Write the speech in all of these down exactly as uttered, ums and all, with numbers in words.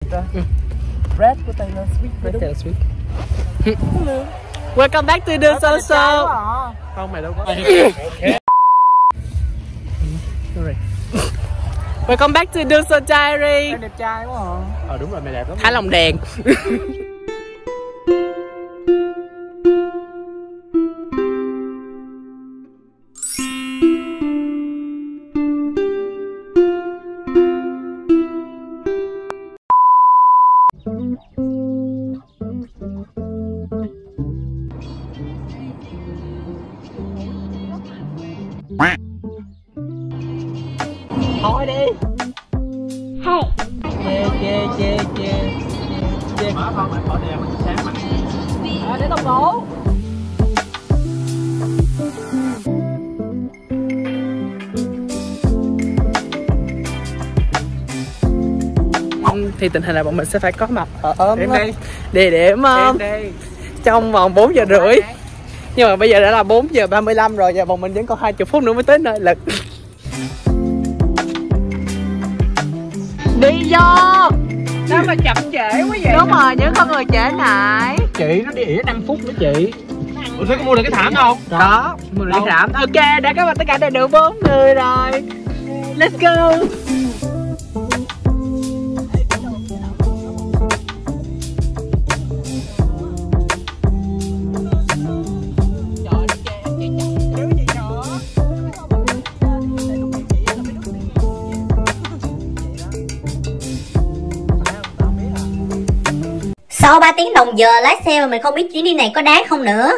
ra. Ừ. Red của Taylor Swift. Red Taylor Swift. Welcome back to the social. Không, mày đâu có. Welcome back to the social diary. Đẹp trai quá hả? Ờ đúng rồi, mày đẹp lắm. Thả lồng đèn. Thôi đi. Hey. Chê chê chê chê chê. Mở con mày bỏ đèn sáng mặt. À, để tao bổ. Thì tình hình là bọn mình sẽ phải có mặt ở Điểm đi. địa điểm trong vòng bốn giờ rưỡi. Nhưng mà bây giờ đã là bốn giờ ba mươi lăm rồi và bọn mình vẫn còn hai mươi phút nữa mới tới nơi lực. Đi vô. Sao mà chậm trễ quá vậy? Đúng rồi, những con người trễ nải. Chị nó đi ỉa năm phút nữa chị. Ủa thế có mua được cái thảm không? Có, mua được cái thảm. Ok, đã có mặt tất cả đầy đủ bốn người rồi. Let's go. Sau ba tiếng đồng giờ lái xe mà mình không biết chuyến đi này có đáng không nữa.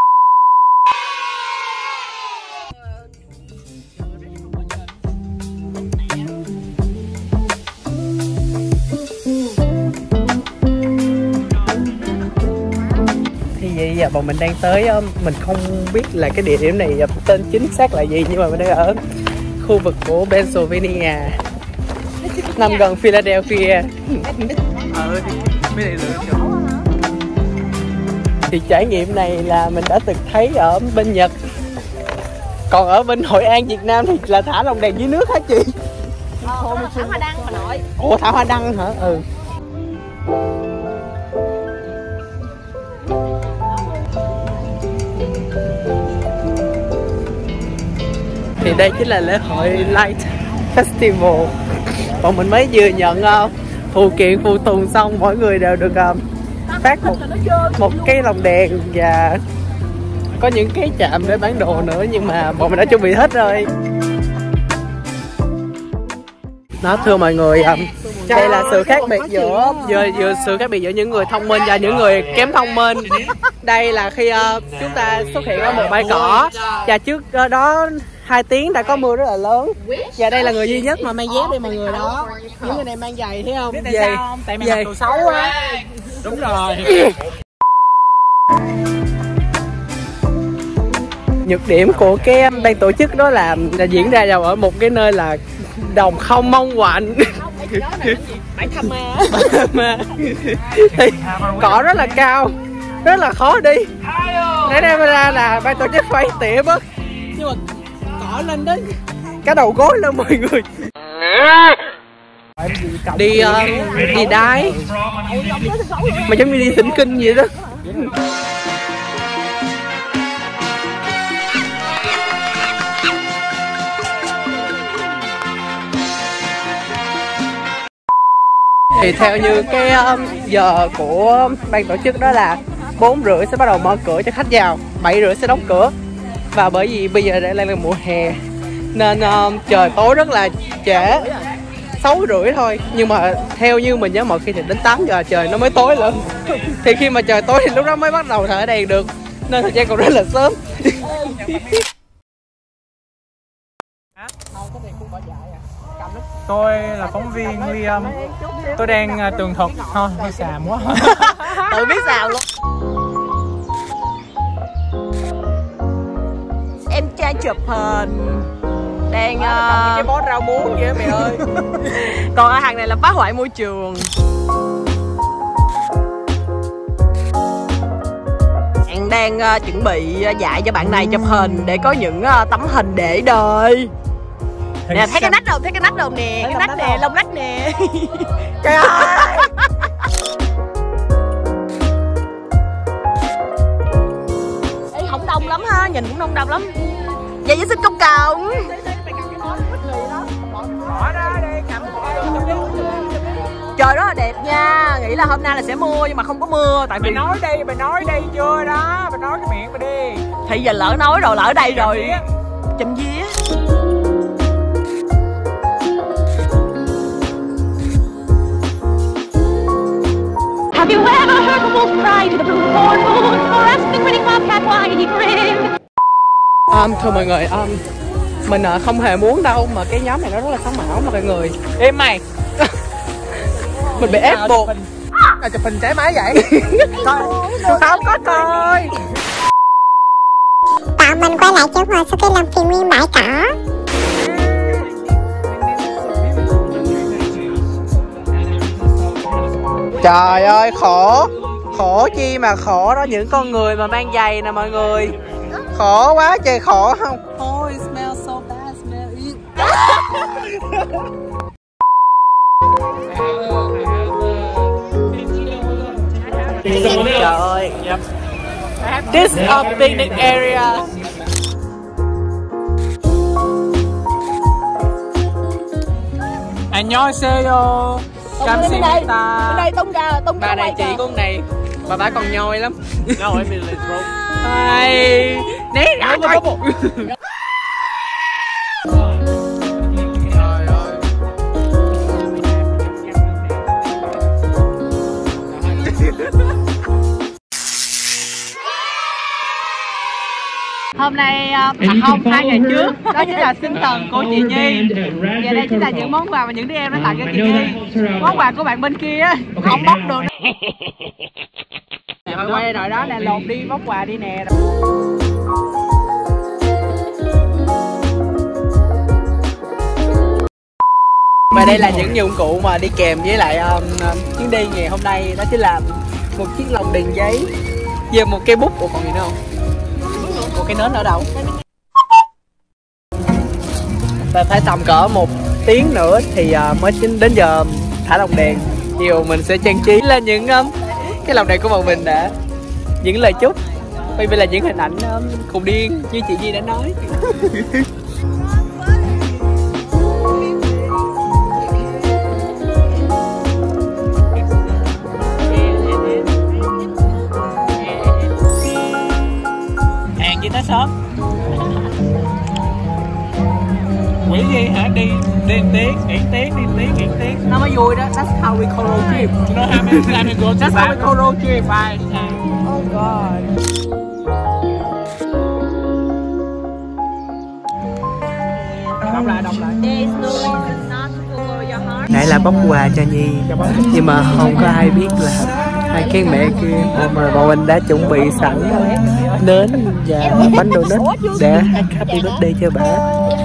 Thì vậy giờ bọn mình đang tới, mình không biết là cái địa điểm này tên chính xác là gì, nhưng mà mình đang ở khu vực của Pennsylvania, nằm gần Philadelphia. Ờ mấy này lựa chỗ. Thì trải nghiệm này là mình đã từng thấy ở bên Nhật. Còn ở bên Hội An Việt Nam thì là thả lồng đèn dưới nước hả chị? Ờ, thả hoa đăng mà nội. Ủa thả hoa đăng hả? Ừ. Thì đây chính là lễ hội Light Festival. Bọn mình mới vừa nhận uh, phụ kiện phụ tùng xong, mỗi người đều được uh, phát một một cái lồng đèn và có những cái chạm để bán đồ nữa, nhưng mà bọn mình đã chuẩn bị hết rồi. Nó thưa mọi người, um, đây là sự khác biệt giữa vừa, vừa sự khác biệt giữa những người thông minh và những người kém thông minh. Đây là khi uh, chúng ta xuất hiện ở một bãi cỏ và trước uh, đó hai tiếng đã có mưa rất là lớn. Và đây là người duy nhất mà mang dép đây mọi người đó. Những người này mang giày thấy không? Biết tại sao không? Tại mày mặc đồ xấu á. Đúng rồi. Nhược điểm của cái ban tổ chức đó là, là diễn ra vào ở một cái nơi là đồng không mong quạnh. Bãi Tham Ma. Mà thì cỏ rất là cao, rất là khó đi. Để đây ra là ban tổ chức phải tỉa bớt, nhưng mà cỏ lên đến cái đầu gối lên mọi người. Đi uh, đi đái mà giống như đi thỉnh kinh vậy đó. Thì theo như cái um, giờ của ban tổ chức đó là bốn rưỡi sẽ bắt đầu mở cửa cho khách vào, bảy rưỡi sẽ đóng cửa. Và bởi vì bây giờ đang là mùa hè nên um, trời tối rất là trễ, sáu rưỡi thôi. Nhưng mà theo như mình nhớ mọi khi thì đến tám giờ trời nó mới tối lên. Thì khi mà trời tối thì lúc đó mới bắt đầu thở đèn được, nên thời gian còn rất là sớm. Tôi là phóng viên Liam. Tôi đang uh, tường thuật. Thôi, hơi xàm quá. Tự biết xào luôn. Em trai chụp hình đang uh... cái bó rau muống vậy mày ơi. còn ở hàng này là phá hoại môi trường. Bạn đang uh, chuẩn bị uh, dạy cho bạn này chụp hình để có những uh, tấm hình để đời. Nè, thấy cái nách không? Thấy cái nách không nè? Cái nách nè, lông nách nè. Trời ơi. cộng. Trời rất là đẹp nha. Nghĩ là hôm nay là sẽ mưa nhưng mà không có mưa. Tại vì mày nói đi, mày nói đi chưa đó. Mày nói cái miệng mày đi. Thì giờ lỡ nói rồi, lỡ đây rồi. Chấm vía. Have you ever heard the wolf cry to the blue corn moon, or asked the grinning bobcat why he grinned? Um, thưa mọi người, um, mình uh, không hề muốn đâu mà cái nhóm này nó rất là sống ảo mà mọi người. Im mày. Mình bị ép buộc. À, chụp hình trái máy vậy. Không có coi. Tạo mình quay lại chỗ ngồi sau khi làm kỳ nguyên bãi cỏ. Trời ơi khổ. Khổ chi mà khổ đó, những con người mà mang giày nè mọi người. Khổ quá trời khổ không. Oh, it smells so bad, smell it. Trời ơi. This is a picnic area. 안녕하세요. 감사합니다. Bên đây tung ra, tung ra. Bà này chị con này, bà bả còn nhoi lắm. No, I mean let's roll. Ai, né ra coi. Hôm nay, à không, hai ngày trước, đó chính là sinh thần của chị Nhi. Và đây chính là những món quà mà những đứa em đã tặng cho chị Nhi. Món quà của bạn bên kia á, không bóc được. Rồi quay rồi đó nè, lột đi bóc quà đi nè. Và đây là những dụng cụ mà đi kèm với lại um, chuyến đi ngày hôm nay. Đó chính là một chiếc lồng đèn giấy với một cây bút. Ủa còn gì nữa không? Một cái nến ở đâu? Và phải tầm cỡ một tiếng nữa thì uh, mới đến giờ thả lồng đèn. Chiều mình sẽ trang trí lên những um, cái lồng đèn của bọn mình đã. Những lời chúc, bây là những hình ảnh um, khùng điên như chị Nhi đã nói. Chị tới sớm. Quỷ gì hả? Đi đi tiếng, nghỉ tiếng, đi tiếng, nghỉ tiếng. Nó mới vui đó. That's how we call road trip. You know how many times we go to That's how we call road trip. Bye. Oh God. Đọc lại, đọc lại. Nãy là bóc quà cho Nhi, nhưng mà không có ai biết là hai cái mẹ kia mà bọn mình đã chuẩn bị sẵn nến và bánh donut để hát happy birthday cho bà.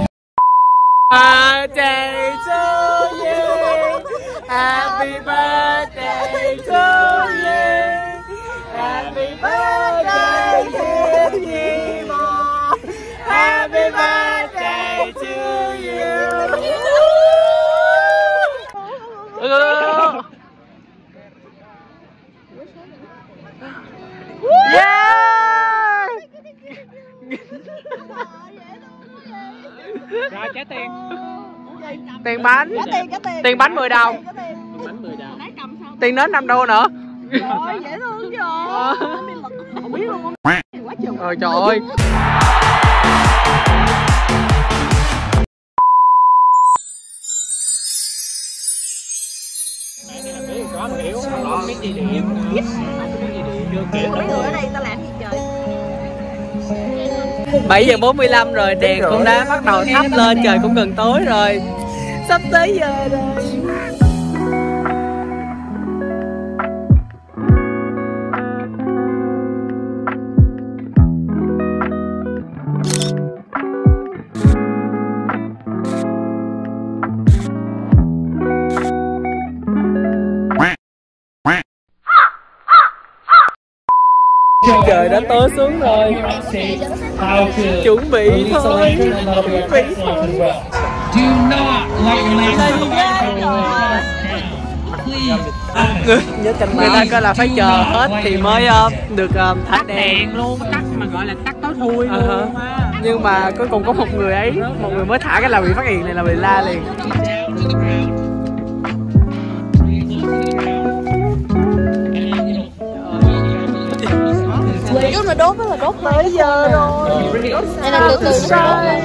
Birthday to you, happy birthday to you, happy birthday to you, happy birthday to you. Yeah! Rồi trả tiền. Tiền bánh. Tiền bánh mười đồng. Bánh mười đồng. Tiền nến năm đô nữa. Trời dễ thương chưa? Không biết luôn. Ôi trời ơi. Có mà hiểu cái gì điện. Chưa kiểu Mấy người ở đây ta làm gì trời? bảy giờ bốn mươi lăm rồi, đèn cũng đã bắt đầu thắp lên, trời cũng gần tối rồi. Sắp tới giờ rồi. Trời đã tối xuống rồi. Chuẩn bị thôi. Chuẩn bị thôi. Do not let your legs go. người, người ta coi là phải chờ hết thì mới uh, được uh, thả đèn. Đèn luôn, tắt mà gọi là tắt tối thui luôn. Uh-huh. Nhưng mà cuối cùng có một người ấy, một người mới thả cái là bị phát hiện này là bị la liền. Nếu mà đốt là đốt tới giờ rồi. Nên là từ từ nó sẽ đốt lên.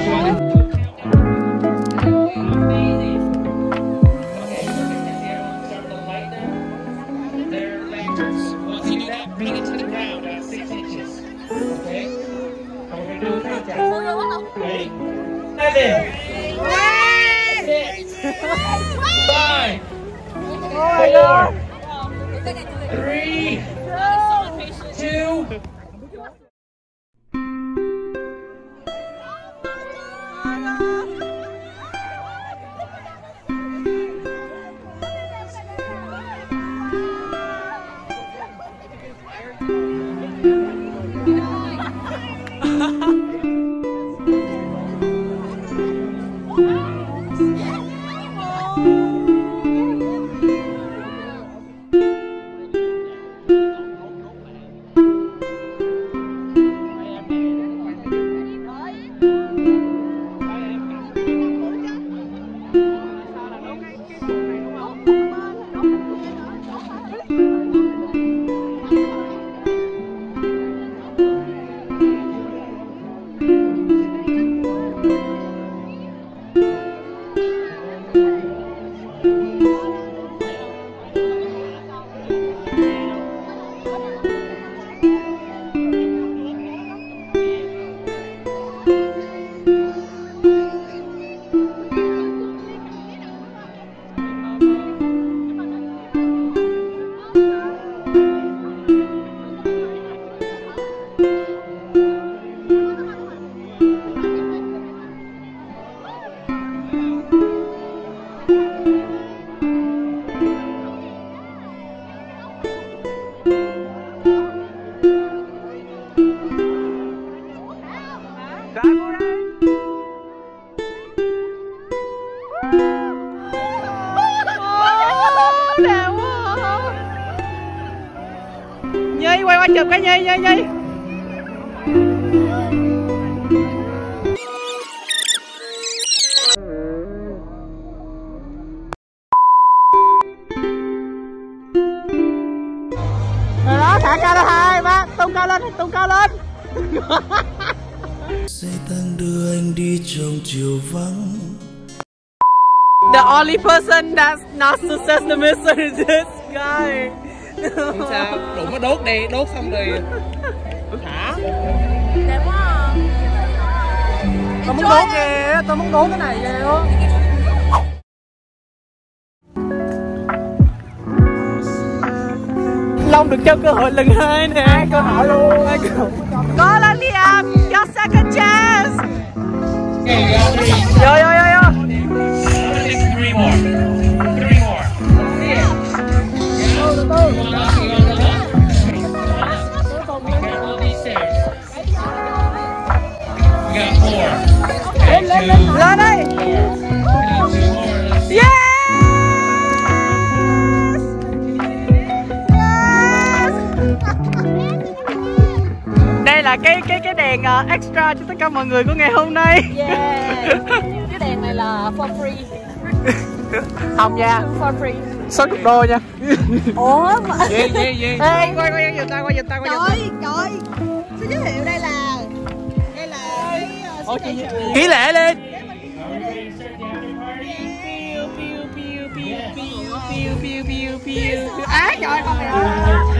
Five, four, three, two. Nhi quay qua chụp cái Nhi Nhi Nhi. Rồi đó, thả cao lên hai ba, tung cao lên, tung cao lên. Xe tăng đưa anh đi trong chiều vắng. The only person that's not success the mission is this guy. Không sao, đủ mới đốt đi, đốt xong rồi thả. Đẹp quá à. Tao muốn đốt kìa, tao muốn đốt cái này kìa. Long được cho cơ hội lần hai nè. Hai cơ hội luôn. Hai cơ hội. Có lên đi em, your second chance. Yo yo yo yo. Three more. Three more. We got four. Okay, two. Lên đây. Yeah. Đây là cái cái cái đèn uh, extra cho tất cả mọi người của ngày hôm nay. Yeah. Cái đèn này là for free. Không nha. For free. sáu mươi đô nha. Ủa mà. Yeah, yeah, yeah. Ê, quay quay giùm ta, quay giùm ta, quay giùm ta. Trời trời. Xin giới thiệu đây là đây là cái uh, ký lệ lên. Á trời không mày ơi.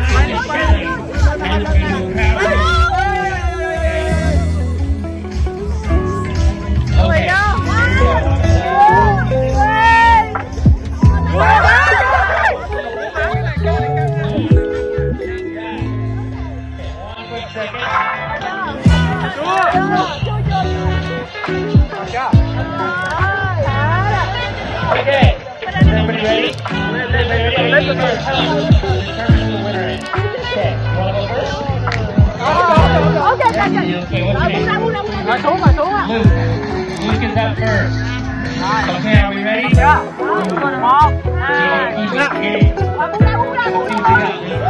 Okay, everybody ready? Everybody ready? Let's start. Determine the winner is. Okay, you want to go first? ok ok Okay, what's your name? Rồi xuống rồi xuống á. Luke. Luke is up first. Okay, are we ready? Một, hai, Okay. Hãy subscribe cho kênh Ghiền Mì Gõ để không bỏ lỡ